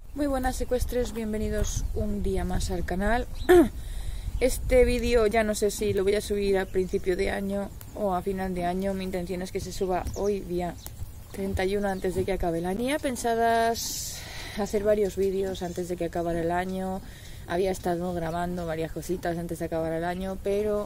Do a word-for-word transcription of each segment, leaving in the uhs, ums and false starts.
Muy buenas secuestres, bienvenidos un día más al canal. Este vídeo ya no sé si lo voy a subir a principio de año o a final de año. Mi intención es que se suba hoy día treinta y uno antes de que acabe el año. Tenía pensadas hacer varios vídeos antes de que acabara el año. Había estado grabando varias cositas antes de acabar el año, pero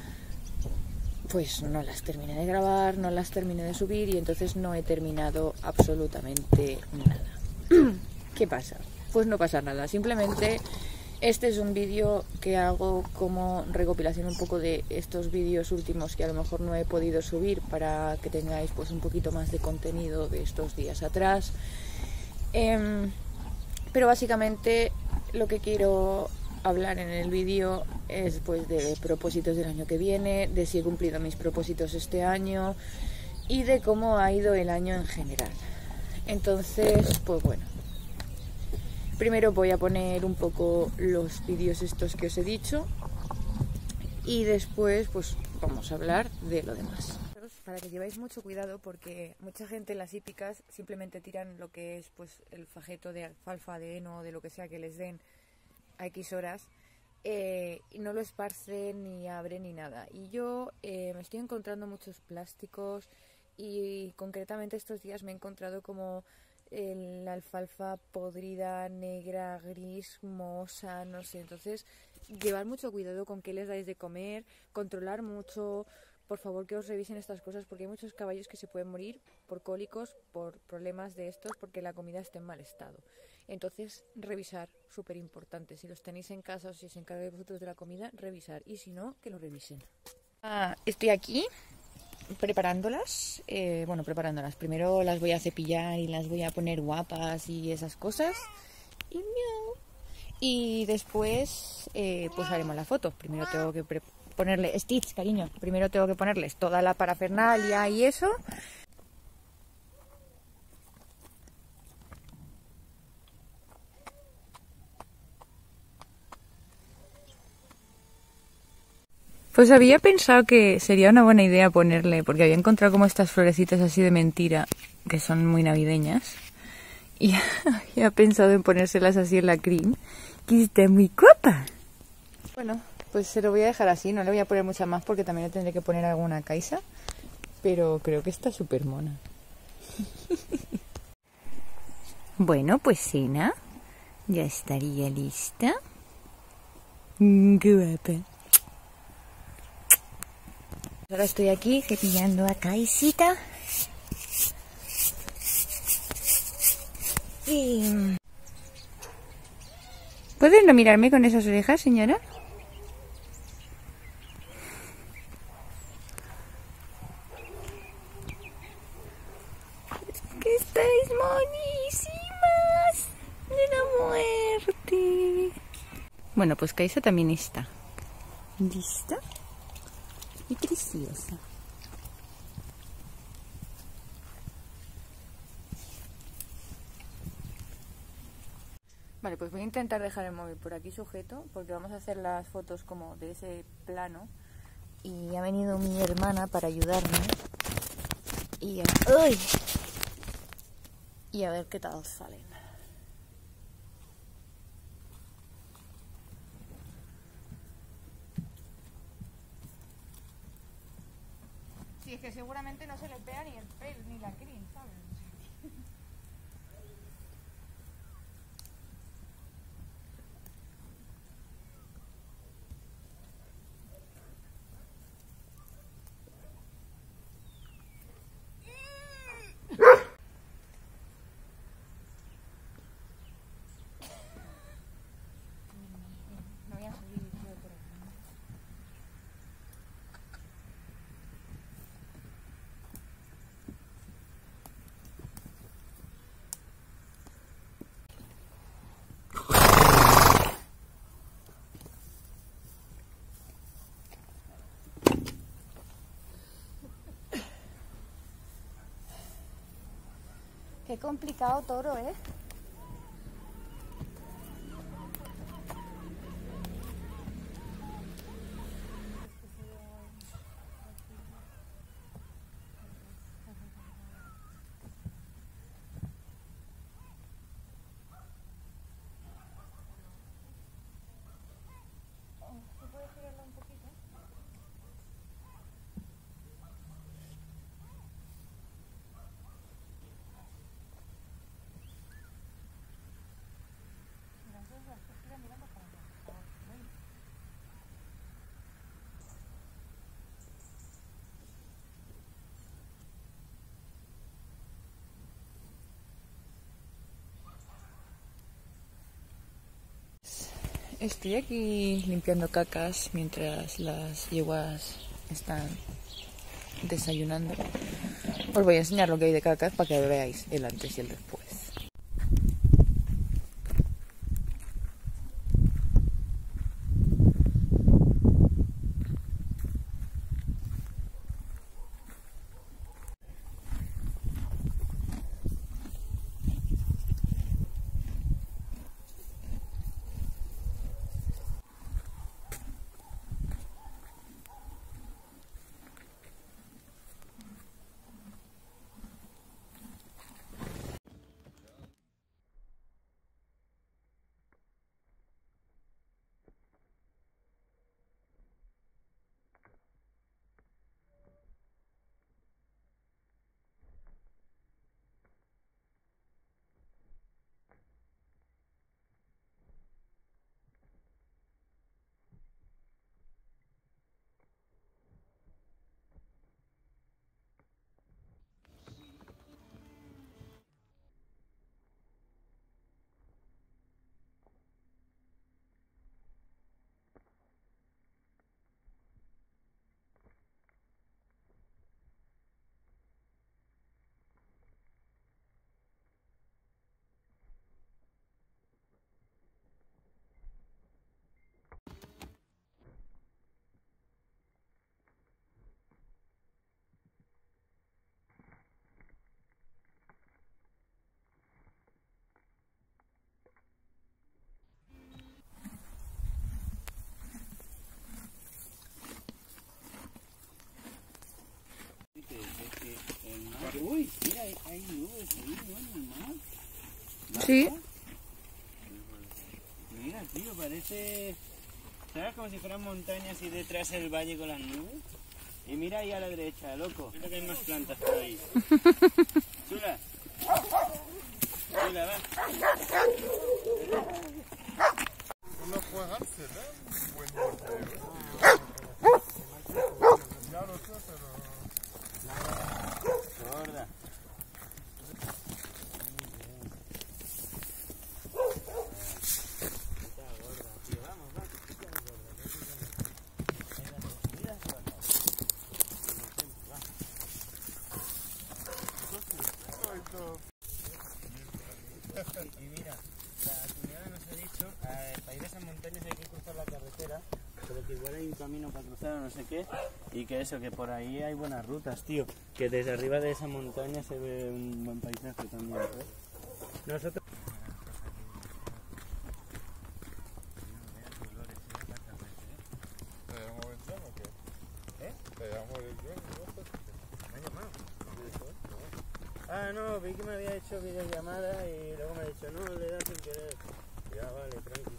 pues no las terminé de grabar, no las terminé de subir y entonces no he terminado absolutamente nada. ¿Qué pasa? Pues no pasa nada, simplemente este es un vídeo que hago como recopilación un poco de estos vídeos últimos que a lo mejor no he podido subir para que tengáis pues un poquito más de contenido de estos días atrás. Eh, pero básicamente lo que quiero hablar en el vídeo es pues de propósitos del año que viene, de si he cumplido mis propósitos este año y de cómo ha ido el año en general. Entonces, pues bueno. Primero voy a poner un poco los vídeos estos que os he dicho y después pues vamos a hablar de lo demás. Para que llevéis mucho cuidado porque mucha gente en las hípicas simplemente tiran lo que es pues el fajeto de alfalfa, de heno, de lo que sea que les den a X horas eh, y no lo esparcen ni abren ni nada. Y yo eh, me estoy encontrando muchos plásticos y concretamente estos días me he encontrado como la alfalfa podrida, negra, gris, mohosa, no sé. Entonces, llevar mucho cuidado con qué les dais de comer, controlar mucho, por favor que os revisen estas cosas porque hay muchos caballos que se pueden morir por cólicos, por problemas de estos, porque la comida está en mal estado. Entonces, revisar, súper importante. Si los tenéis en casa o si os encargáis vosotros de la comida, revisar. Y si no, que lo revisen. Ah, estoy aquí preparándolas, eh, bueno, preparándolas. Primero las voy a cepillar y las voy a poner guapas y esas cosas. Y, y después, eh, pues haremos la foto. Primero tengo que ponerle Stitch, cariño. Primero tengo que ponerles toda la parafernalia y eso. Pues había pensado que sería una buena idea ponerle, porque había encontrado como estas florecitas así de mentira, que son muy navideñas. Y había pensado en ponérselas así en la crin, que está muy guapa. Bueno, pues se lo voy a dejar así, no le voy a poner mucha más porque también le tendré que poner alguna Kaisa. Pero creo que está súper mona. Bueno, pues cena ya estaría lista. Mm, qué guapa. Ahora estoy aquí cepillando a Kaisita. Y... ¿pueden no mirarme con esas orejas, señora? Es que estáis monísimas de la muerte. Bueno, pues Kaisa también está. ¿Lista? Y preciosa. Vale, pues voy a intentar dejar el móvil por aquí sujeto porque vamos a hacer las fotos como de ese plano y ha venido mi hermana para ayudarme y a, ¡uy! Y a ver qué tal salen. Sí, es que seguramente no se les vea ni el pelo ni la crin, ¿sabes? No voy a subir yo por aquí. Qué complicado toro, ¿eh? Estoy aquí limpiando cacas mientras las yeguas están desayunando. Os voy a enseñar lo que hay de cacas para que veáis el antes y el después. Uy, mira, hay nubes ahí, ¿no? En el mar. Sí. Mira, tío, parece... ¿Sabes? Como si fueran montañas y detrás el valle con las nubes. Y mira ahí a la derecha, loco. Mira que hay más plantas por ahí. Chula. Chula, va. Una juegarse, ¿no? Buen ya lo sé, pero... Gorda. Y mira, la cuñada nos ha dicho, eh, para ir a esas montañas hay que cruzar la carretera, pero que igual hay un camino para cruzar o no sé qué, y que eso, que por ahí hay buenas rutas, tío, que desde arriba de esa montaña se ve un buen paisaje también, ¿sabes? Nosotros... ¿Te llamó el John o qué? ¿Eh? ¿Te llamó el John? ¿Me ha llamado? Ah, no, vi que me había hecho videollamada y luego me ha dicho, no, le das sin querer. Ya, vale, tranquilo.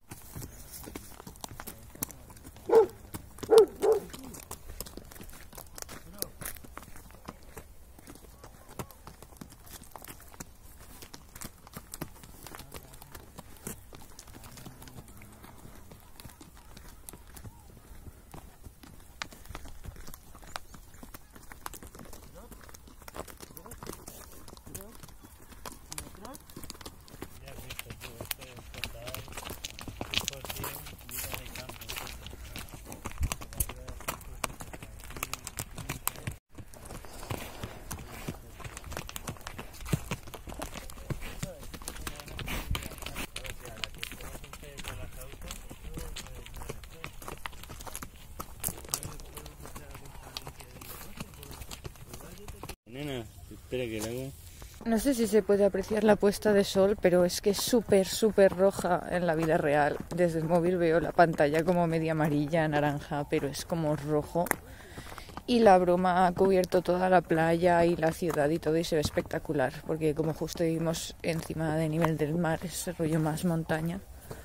Nena, espera que luego... No sé si se puede apreciar la puesta de sol, pero es que es súper, súper roja en la vida real. Desde el móvil veo la pantalla como media amarilla, naranja, pero es como rojo. Y la broma ha cubierto toda la playa y la ciudad y todo, y se ve espectacular, porque como justo vivimos encima del nivel del mar, es rollo más montaña.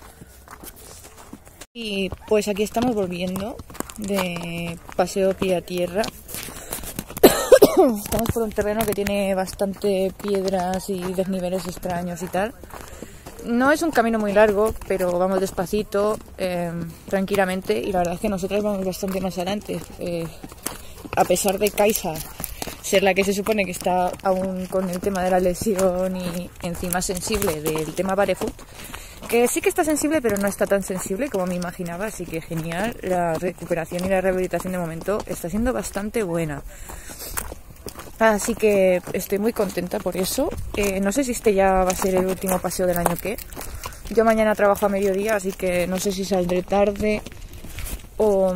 Y pues aquí estamos volviendo de paseo pie a tierra. Estamos por un terreno que tiene bastante piedras y desniveles extraños y tal. No es un camino muy largo, pero vamos despacito, eh, tranquilamente, y la verdad es que nosotros vamos bastante más adelante. Eh, a pesar de Kaisa ser la que se supone que está aún con el tema de la lesión y encima sensible del tema barefoot, que sí que está sensible, pero no está tan sensible como me imaginaba, así que genial. La recuperación y la rehabilitación de momento está siendo bastante buena. Así que estoy muy contenta por eso. Eh, no sé si este ya va a ser el último paseo del año que. Yo mañana trabajo a mediodía, así que no sé si saldré tarde o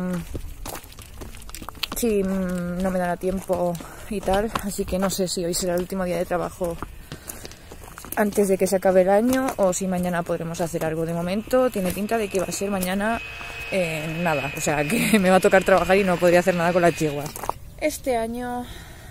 si no me dará tiempo y tal. Así que no sé si hoy será el último día de trabajo antes de que se acabe el año o si mañana podremos hacer algo. De momento tiene pinta de que va a ser mañana eh, nada, o sea que me va a tocar trabajar y no podría hacer nada con la chihuahua. Este año,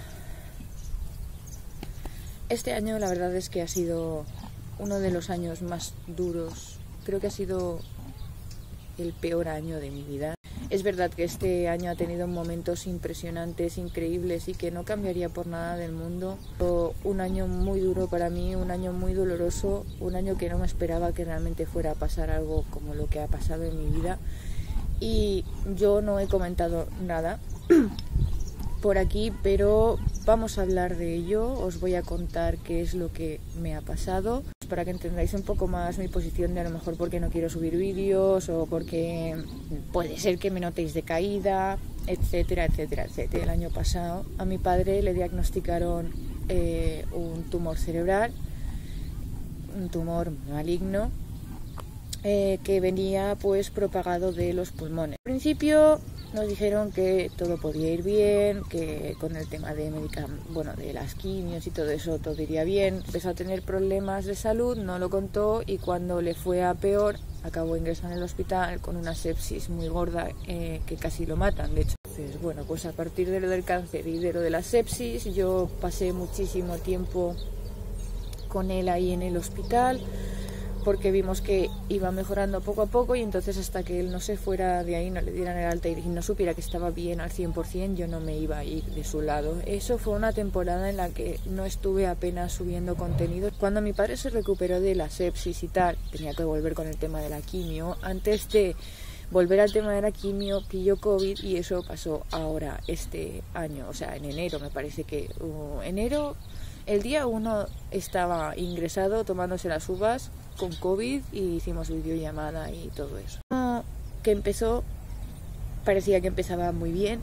este año la verdad es que ha sido uno de los años más duros. Creo que ha sido el peor año de mi vida. Es verdad que este año ha tenido momentos impresionantes, increíbles y que no cambiaría por nada del mundo. Un año muy duro para mí, un año muy doloroso, un año que no me esperaba que realmente fuera a pasar algo como lo que ha pasado en mi vida. Y yo no he comentado nada por aquí, pero vamos a hablar de ello. Os voy a contar qué es lo que me ha pasado, para que entendáis un poco más mi posición de a lo mejor porque no quiero subir vídeos o porque puede ser que me notéis de caída, etcétera, etcétera, etcétera. El año pasado a mi padre le diagnosticaron eh, un tumor cerebral, un tumor maligno, eh, que venía pues propagado de los pulmones. Al principio nos dijeron que todo podía ir bien, que con el tema de medicamentos, bueno, de las quimios y todo eso todo iría bien. Empezó a tener problemas de salud, no lo contó y cuando le fue a peor acabó ingresado en el hospital con una sepsis muy gorda eh, que casi lo matan, de hecho. Entonces, bueno, pues a partir de lo del cáncer y de lo de la sepsis yo pasé muchísimo tiempo con él ahí en el hospital, porque vimos que iba mejorando poco a poco y entonces hasta que él no se fuera de ahí, no le dieran el alta y no supiera que estaba bien al cien por cien, yo no me iba a ir de su lado. Eso fue una temporada en la que no estuve apenas subiendo contenido. Cuando mi padre se recuperó de la sepsis y tal, tenía que volver con el tema de la quimio. Antes de volver al tema de la quimio, pilló COVID y eso pasó ahora, este año, o sea, en enero me parece que... Uh, enero, el día uno estaba ingresado tomándose las uvas con COVID y hicimos videollamada y todo eso. Que empezó, parecía que empezaba muy bien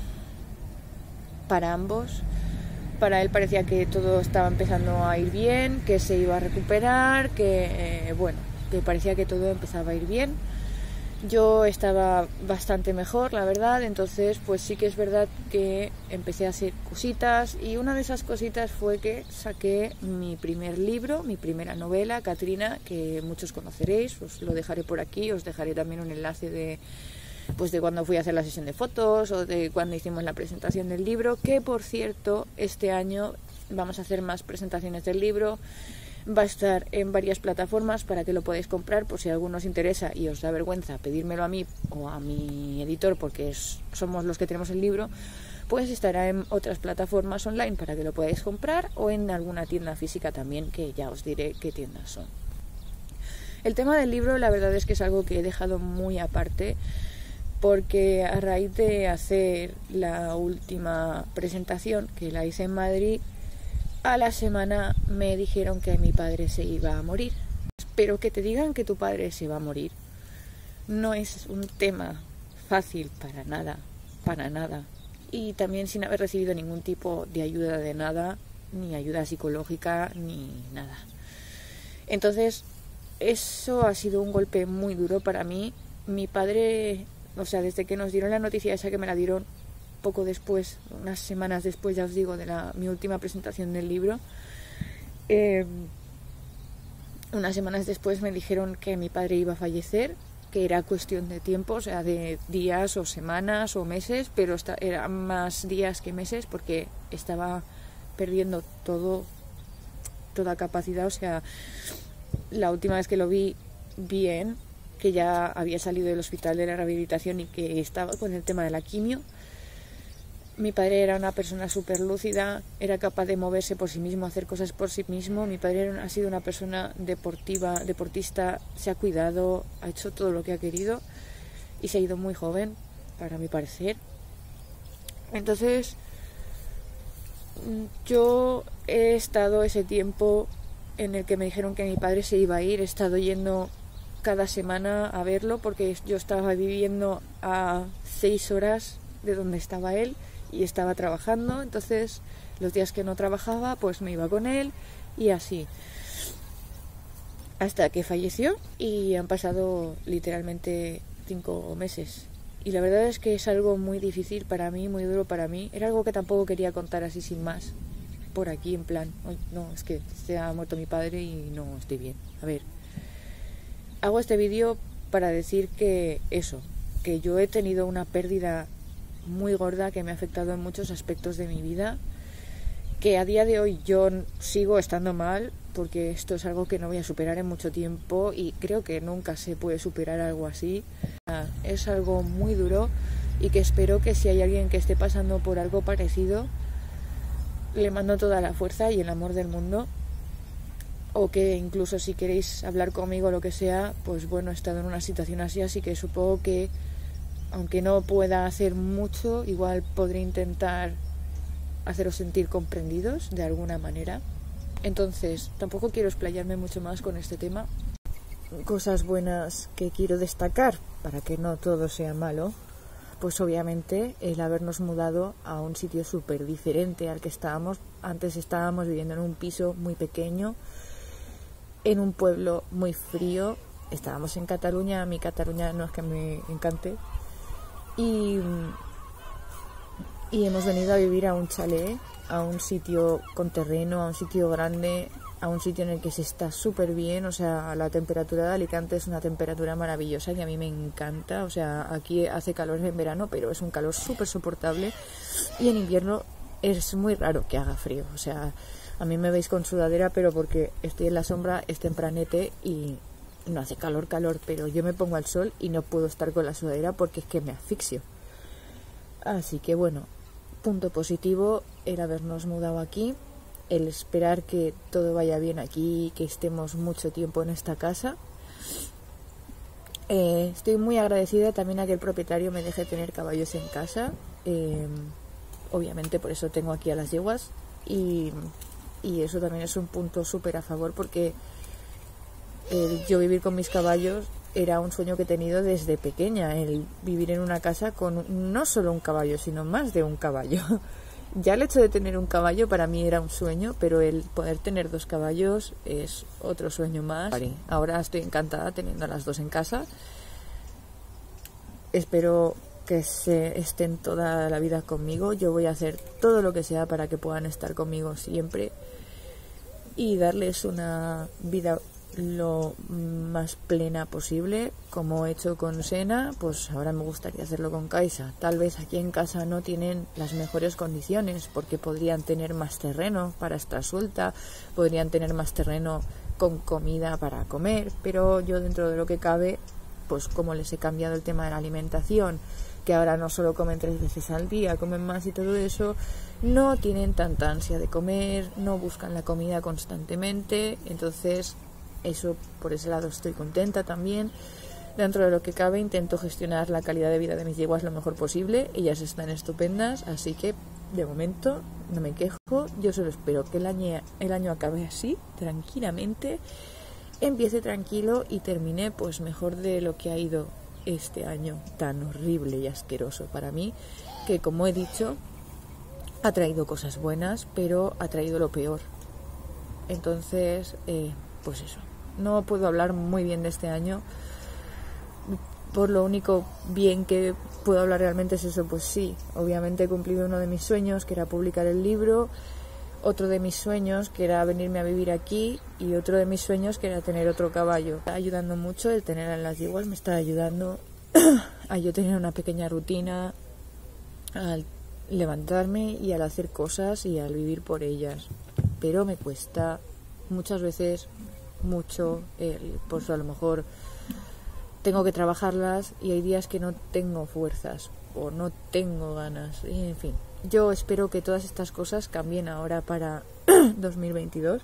para ambos. Para él parecía que todo estaba empezando a ir bien, que se iba a recuperar, que eh, bueno, que parecía que todo empezaba a ir bien. Yo estaba bastante mejor, la verdad, entonces pues sí que es verdad que empecé a hacer cositas y una de esas cositas fue que saqué mi primer libro, mi primera novela, Katrina, que muchos conoceréis, os lo dejaré por aquí, os dejaré también un enlace de, pues de cuando fui a hacer la sesión de fotos o de cuando hicimos la presentación del libro, que por cierto este año vamos a hacer más presentaciones del libro. Va a estar en varias plataformas para que lo podáis comprar por si a alguno os interesa y os da vergüenza pedírmelo a mí o a mi editor porque es, somos los que tenemos el libro, pues estará en otras plataformas online para que lo podáis comprar o en alguna tienda física también, que ya os diré qué tiendas son. El tema del libro la verdad es que es algo que he dejado muy aparte porque a raíz de hacer la última presentación que la hice en Madrid, a la semana me dijeron que mi padre se iba a morir. Pero que te digan que tu padre se va a morir no es un tema fácil para nada, para nada. Y también sin haber recibido ningún tipo de ayuda de nada, ni ayuda psicológica, ni nada. Entonces, eso ha sido un golpe muy duro para mí. Mi padre, o sea, desde que nos dieron la noticia esa, que me la dieron poco después, unas semanas después, ya os digo, de la, mi última presentación del libro, eh, unas semanas después me dijeron que mi padre iba a fallecer, que era cuestión de tiempo, o sea, de días o semanas o meses, pero esta, era más días que meses porque estaba perdiendo todo, toda capacidad. O sea, la última vez que lo vi bien, que ya había salido del hospital de la rehabilitación y que estaba con el tema de la quimio, mi padre era una persona súper lúcida, era capaz de moverse por sí mismo, hacer cosas por sí mismo. Mi padre era, ha sido una persona deportiva, deportista, se ha cuidado, ha hecho todo lo que ha querido y se ha ido muy joven, para mi parecer. Entonces, yo he estado ese tiempo en el que me dijeron que mi padre se iba a ir, he estado yendo cada semana a verlo porque yo estaba viviendo a seis horas de donde estaba él y estaba trabajando, entonces los días que no trabajaba pues me iba con él y así hasta que falleció, y han pasado literalmente cinco meses y la verdad es que es algo muy difícil para mí, muy duro para mí. Era algo que tampoco quería contar así sin más por aquí, en plan, no, es que se ha muerto mi padre y no estoy bien. A ver, hago este vídeo para decir que eso, que yo he tenido una pérdida muy gorda que me ha afectado en muchos aspectos de mi vida, que a día de hoy yo sigo estando mal porque esto es algo que no voy a superar en mucho tiempo y creo que nunca se puede superar algo así. Es algo muy duro y que espero que si hay alguien que esté pasando por algo parecido, le mando toda la fuerza y el amor del mundo, o que incluso si queréis hablar conmigo o lo que sea, pues bueno, he estado en una situación así, así que supongo que aunque no pueda hacer mucho, igual podré intentar haceros sentir comprendidos de alguna manera. Entonces, tampoco quiero explayarme mucho más con este tema. Cosas buenas que quiero destacar, para que no todo sea malo, pues obviamente el habernos mudado a un sitio súper diferente al que estábamos. Antes estábamos viviendo en un piso muy pequeño, en un pueblo muy frío. Estábamos en Cataluña, a mí Cataluña no es que me encante, y, y hemos venido a vivir a un chalet, a un sitio con terreno, a un sitio grande, a un sitio en el que se está súper bien. O sea, la temperatura de Alicante es una temperatura maravillosa y a mí me encanta. O sea, aquí hace calor en verano, pero es un calor súper soportable, y en invierno es muy raro que haga frío. O sea, a mí me veis con sudadera, pero porque estoy en la sombra, es tempranete y no hace calor, calor, pero yo me pongo al sol y no puedo estar con la sudadera porque es que me asfixio. Así que bueno, punto positivo el habernos mudado aquí, el esperar que todo vaya bien aquí, que estemos mucho tiempo en esta casa. Eh, estoy muy agradecida también a que el propietario me deje tener caballos en casa. Eh, obviamente por eso tengo aquí a las yeguas, y, y eso también es un punto súper a favor, porque el yo vivir con mis caballos era un sueño que he tenido desde pequeña, el vivir en una casa con no solo un caballo, sino más de un caballo. Ya el hecho de tener un caballo para mí era un sueño, pero el poder tener dos caballos es otro sueño más. Ahora estoy encantada teniendo a las dos en casa. Espero que se estén toda la vida conmigo. Yo voy a hacer todo lo que sea para que puedan estar conmigo siempre y darles una vida lo más plena posible, como he hecho con Sena. Pues ahora me gustaría hacerlo con Kaisa. Tal vez aquí en casa no tienen las mejores condiciones, porque podrían tener más terreno para estar suelta, podrían tener más terreno con comida para comer, pero yo, dentro de lo que cabe, pues como les he cambiado el tema de la alimentación, que ahora no solo comen tres veces al día, comen más y todo eso, no tienen tanta ansia de comer, no buscan la comida constantemente. Entonces eso, por ese lado estoy contenta también. Dentro de lo que cabe intento gestionar la calidad de vida de mis yeguas lo mejor posible. Ellas están estupendas, así que de momento no me quejo. Yo solo espero que el año, el año acabe así, tranquilamente, empiece tranquilo y termine pues mejor de lo que ha ido este año tan horrible y asqueroso para mí, que como he dicho ha traído cosas buenas, pero ha traído lo peor. Entonces eh, pues eso, no puedo hablar muy bien de este año. Por lo único bien que puedo hablar realmente es eso. Pues sí, obviamente he cumplido uno de mis sueños, que era publicar el libro, otro de mis sueños, que era venirme a vivir aquí, y otro de mis sueños, que era tener otro caballo. Está ayudando mucho el tener a las yeguas, me está ayudando a yo tener una pequeña rutina, al levantarme y al hacer cosas y al vivir por ellas. Pero me cuesta muchas veces mucho, el, pues a lo mejor tengo que trabajarlas y hay días que no tengo fuerzas o no tengo ganas, y en fin, yo espero que todas estas cosas cambien ahora para dos mil veintidós.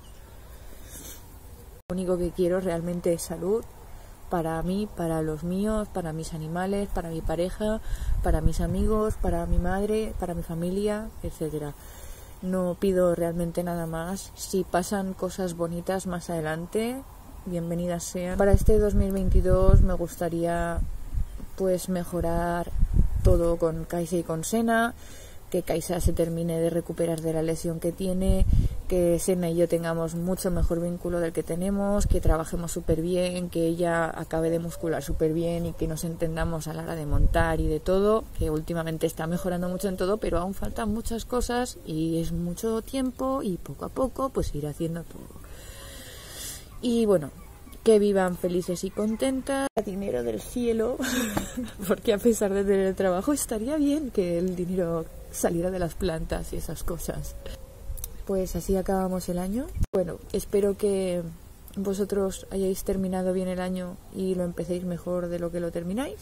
Lo único que quiero realmente es salud, para mí, para los míos, para mis animales, para mi pareja, para mis amigos, para mi madre, para mi familia, etcétera. No pido realmente nada más. Si pasan cosas bonitas más adelante, bienvenidas sean. Para este dos mil veintidós me gustaría pues mejorar todo con Kaisa y con Sena, que Kaisa se termine de recuperar de la lesión que tiene, que Sena y yo tengamos mucho mejor vínculo del que tenemos, que trabajemos súper bien, que ella acabe de muscular súper bien y que nos entendamos a la hora de montar y de todo, que últimamente está mejorando mucho en todo, pero aún faltan muchas cosas y es mucho tiempo y poco a poco pues ir haciendo todo. Y bueno, que vivan felices y contentas, dinero del cielo, porque a pesar de tener trabajo estaría bien que el dinero saliera de las plantas y esas cosas. Pues así acabamos el año. Bueno, espero que vosotros hayáis terminado bien el año y lo empecéis mejor de lo que lo termináis.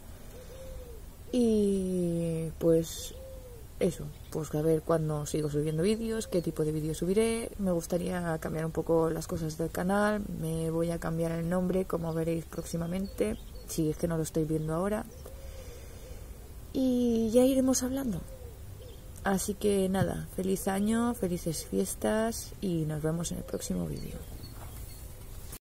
Y pues eso, pues a ver cuándo sigo subiendo vídeos, qué tipo de vídeos subiré. Me gustaría cambiar un poco las cosas del canal, me voy a cambiar el nombre, como veréis próximamente, si es que no lo estoy viendo ahora. Y ya iremos hablando. Así que nada, feliz año, felices fiestas y nos vemos en el próximo vídeo.